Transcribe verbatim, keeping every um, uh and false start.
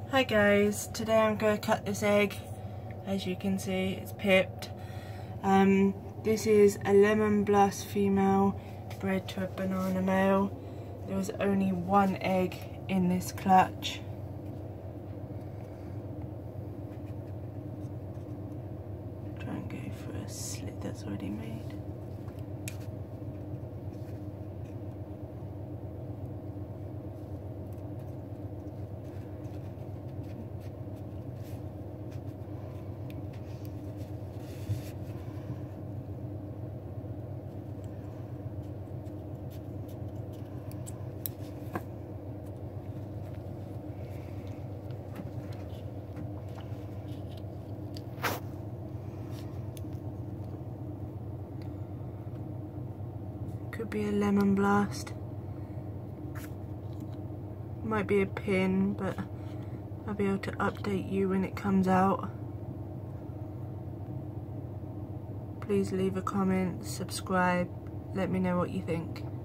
Hi guys, today I'm going to cut this egg. As you can see, it's pipped. Um, this is a lemon blast female bred to a banana male. There was only one egg in this clutch. Try and go for a slit that's already made. Could be a lemon blast. Might be a pin, but I'll be able to update you when it comes out. Please leave a comment, subscribe, let me know what you think.